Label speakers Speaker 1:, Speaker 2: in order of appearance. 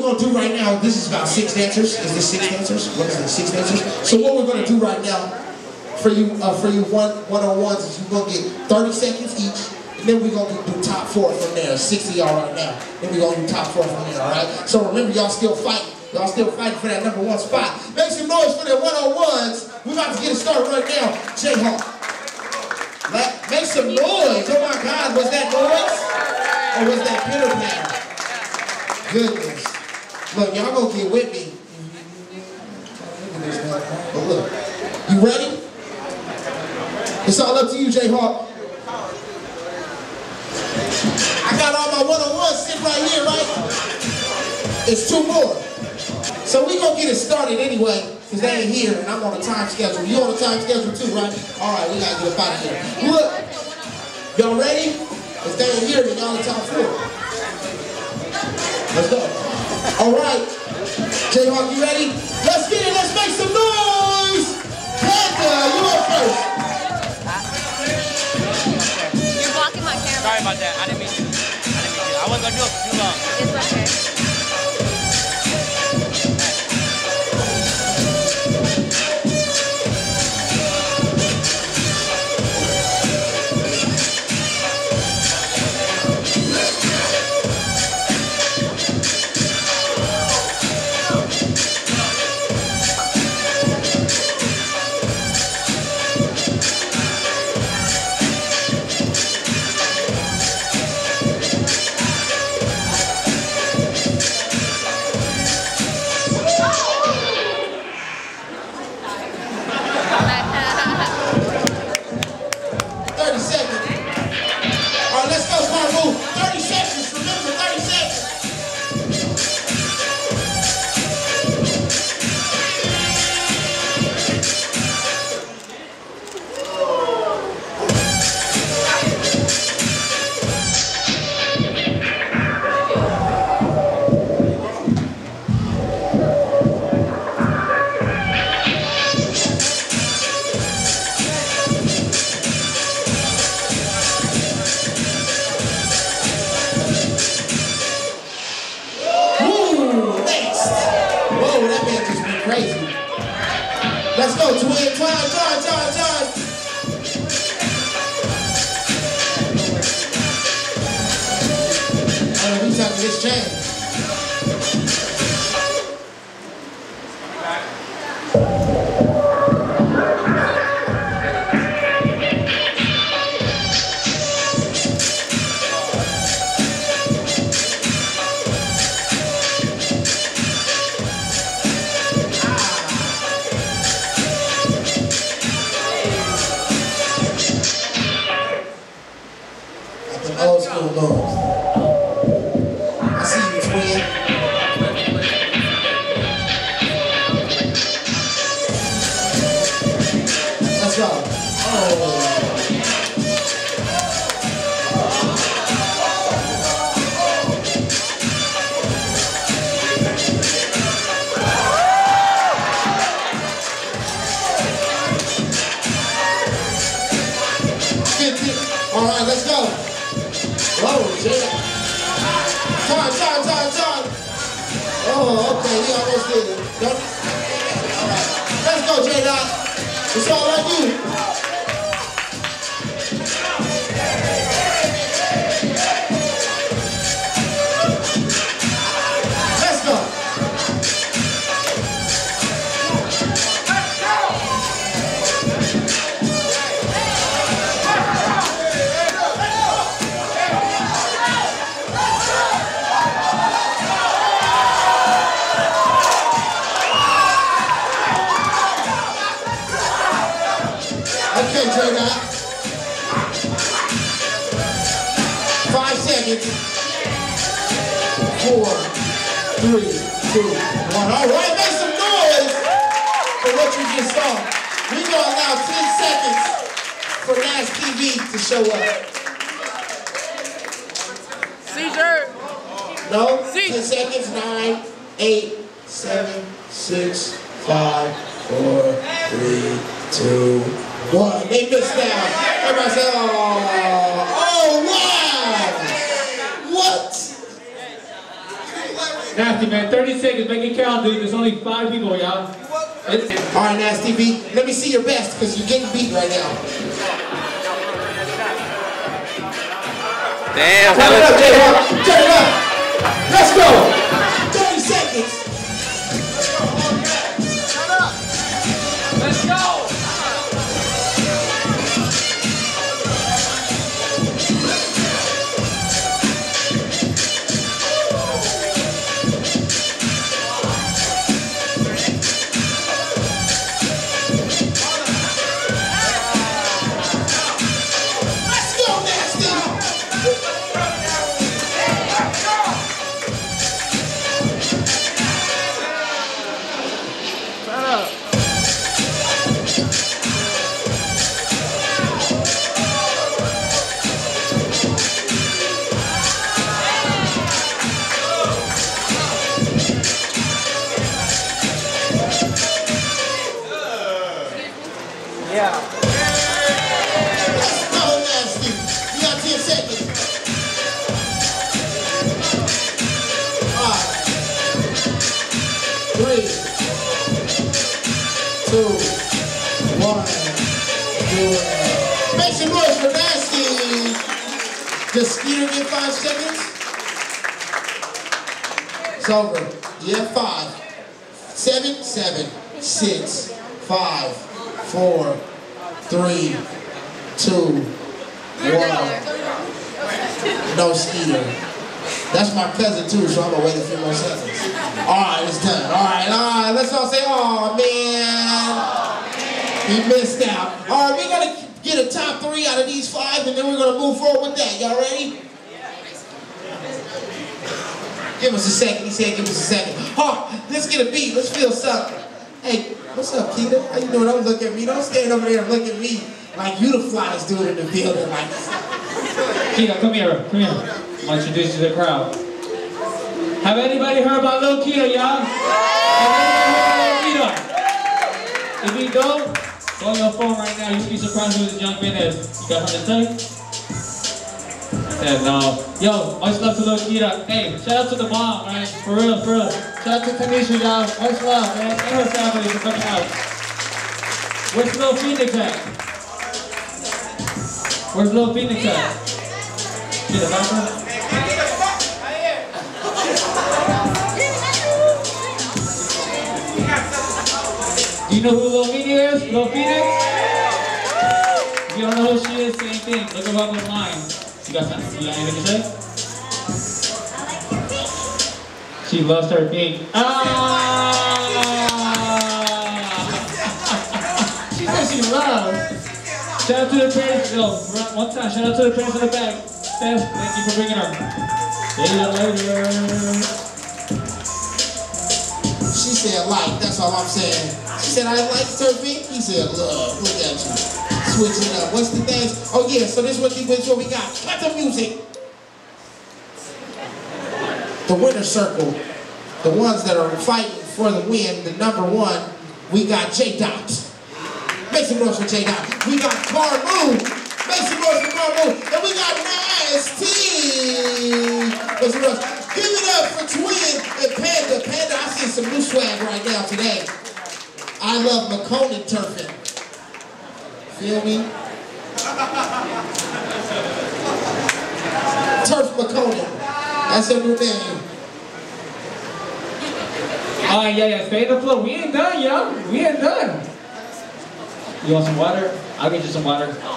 Speaker 1: going to do right now, this is about 6 dancers. Is this 6 dancers? What is it, 6 dancers? So what we're going to do right now for you one-on-ones is you're going to get 30 seconds each. And then we're going to do top 4 from there. 6 of y'all right now. Then we're going to do top 4 from there, all right? So remember, y'all still fighting. Y'all still fighting for that #1 spot. Make some noise for their one-on-ones. We're about to get it started right now. Jayhawk. Make some noise. Oh my God, was that noise? Or was that pitter patter? Goodness. Look, y'all gonna get with me. But look, you ready? It's all up to you, Jayhawk. I got all my one-on-ones sitting right here, right? It's 2 more. So we gonna get it started anyway, because they ain't here and I'm on a time schedule. You on a time schedule too, right? Alright, we gotta get up out of here. Look, y'all ready? If they ain't here, then y'all in top 4. Let's go. Alright. Jayhawk, you ready? Let's get it, let's make some noise! Panda, you up first.
Speaker 2: You're blocking my camera.
Speaker 3: Sorry about that. I didn't mean to. I wasn't gonna do it for too long.
Speaker 2: It's okay.
Speaker 1: Crazy. Let's go, twin. Time. We talking this change. Old school moves. I see you, twin. Let's go. Oh. All right, let's go. Whoa, Jay. Time. Oh, okay, he almost did it. All right, let's go, J-Dot. It's all on you. Let's go. Okay, J-Dot. 5 seconds. 4, 3, 2, 1. All right, make some noise for what you just saw. We're going to allow 10 seconds for Nash TV to show up.
Speaker 3: Seizure.
Speaker 1: No? 10 seconds. 9, 8, 7, 6, 5, 4, 3, 2, 1. They missed out. Everybody say, oh wow! What?
Speaker 4: Nasty, man. 30 seconds. Make it count, dude. There's only 5 people, y'all.
Speaker 1: All right, Nasty B. Let me see your best, because you're getting beat right now.
Speaker 3: Damn.
Speaker 1: Turn it up, J-Hawk. Turn it up. Let's go. 30 seconds.
Speaker 4: Let's go.
Speaker 3: Yeah.
Speaker 1: Let's go, Nasty. You got 10 seconds. 5, 3, 2, 1. Make some noise for Nasty. Does Skeeter get 5 seconds? It's over. You have 5. 7, 7, 6, 5, 4, 3, 2, 1. No Skeeter. That's my cousin too, so I'm gonna wait a few more seconds. Alright, it's done. Alright, let's all say, oh man. He missed out. Alright, we're gonna get a top 3 out of these 5 and then we're gonna move forward with that. Y'all ready? Give us a second. He said give us a second. Oh, let's get a beat. Let's feel something. Hey, what's up, Keita? How you doing? Don't look at me. Don't stand over there and look at me like you the flies do in the building. Like,
Speaker 4: Keita, come here. Come here. I'm gonna introduce you to the crowd. Have anybody heard about Lil Keita, y'all? Have anybody heard about Lil Keita? If you don't, go on your phone right now. You'll be surprised who this young man is. You got something to say? Yeah, no. Yo, much love to Lil Keita. Hey, shout out to the mom, man. For real, for real. Shout out to Tanisha, y'all. Much love, man. And her family for coming out. Where's Lil Phoenix at? Where's Lil Phoenix at? See the background? Do you know who Lil Phoenix is? Lil Phoenix? If you don't know who she is, same thing. Look her up online. You got something? You got anything to say? She loves her pink. She said she loves. Shout out to the parents. Yo, one time, shout out to the parents in the back. Steph, thank you for bringing her. See you later.
Speaker 1: she said like, that's all I'm saying. She said I like her pink. He said love. Look at you. Switching up. What's the things? Oh yeah, so this is what we got. Cut the music. The winner circle. The ones that are fighting for the win, the #1, we got J-Dot. Make some noise for J-Dot. We got Carmoo. Make some noise for Carmoo. And we got Nasty. Make some noise. Give it up for Twin and Panda. Panda, I see some new swag right now today. I love McConan turfing. Feel me? Turf McConan. That's her new name.
Speaker 4: Yeah, stay in the flow. We ain't done, y'all. We ain't done. You want some water? I'll get you some water.